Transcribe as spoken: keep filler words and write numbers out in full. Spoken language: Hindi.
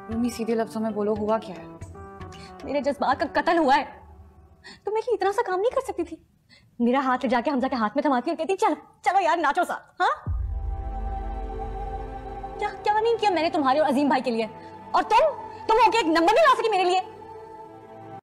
रूमी सीधे लफ्जों में बोलो, हुआ क्या है? मेरे जज्बात का कत्ल हुआ है। तो मैं इतना सा काम नहीं कर सकती थी? मेरा हाथ ले जाके हमजा के हाथ में थमाती और कहती चलो चलो यार नाचो सा। हाँ क्या क्या नहीं किया मैंने तुम्हारे और अजीम भाई के लिए? और तुम तुम होके एक नंबर नहीं ला सकी मेरे लिए?